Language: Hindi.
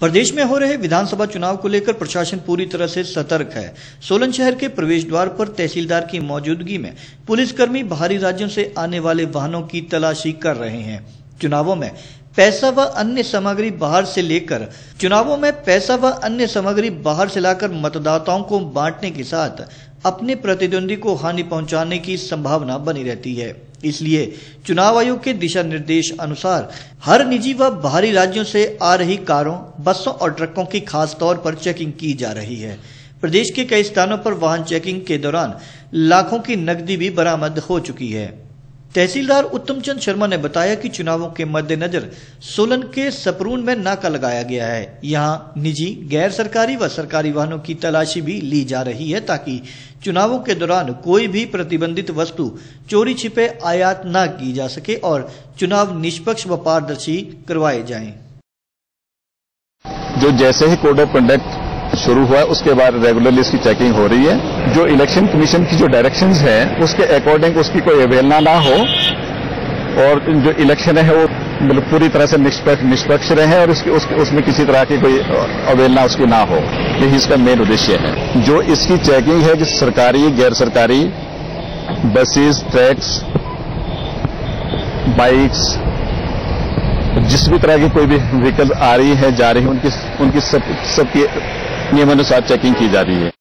प्रदेश में हो रहे विधानसभा चुनाव को लेकर प्रशासन पूरी तरह से सतर्क है। सोलन शहर के प्रवेश द्वार पर तहसीलदार की मौजूदगी में पुलिसकर्मी बाहरी राज्यों से आने वाले वाहनों की तलाशी कर रहे हैं। चुनावों में पैसा व अन्य सामग्री बाहर से लाकर मतदाताओं को बांटने के साथ अपने प्रतिद्वंदी को हानि पहुंचाने की संभावना बनी रहती है। इसलिए चुनाव आयोग के दिशा निर्देश अनुसार हर निजी व बाहरी राज्यों से आ रही कारों, बसों और ट्रकों की खास तौर पर चेकिंग की जा रही है। प्रदेश के कई स्थानों पर वाहन चेकिंग के दौरान लाखों की नकदी भी बरामद हो चुकी है। तहसीलदार उत्तम चंद शर्मा ने बताया कि चुनावों के मद्देनजर सोलन के सपरून में नाका लगाया गया है। यहां निजी, गैर सरकारी व सरकारी वाहनों की तलाशी भी ली जा रही है ताकि चुनावों के दौरान कोई भी प्रतिबंधित वस्तु चोरी छिपे आयात न की जा सके और चुनाव निष्पक्ष व पारदर्शी करवाए जाएं। जो जैसे ही कोड ऑफ कंडक्ट शुरू हुआ उसके बाद रेगुलरली इसकी चेकिंग हो रही है। जो इलेक्शन कमीशन की जो डायरेक्शंस है उसके अकॉर्डिंग उसकी कोई अवहेलना ना हो और जो इलेक्शन है वो मतलब पूरी तरह से निष्पक्ष रहे और उसमें किसी तरह की कोई अवहेलना उसकी ना हो, यही इसका मेन उद्देश्य है। जो इसकी चेकिंग है, जो सरकारी, गैर सरकारी बसेस, ट्रक्स, बाइक्स, जिस भी तरह की कोई भी व्हीकल आ रही है, जा रही है, उनकी सबकी नियमानुसार चेकिंग की जा रही है।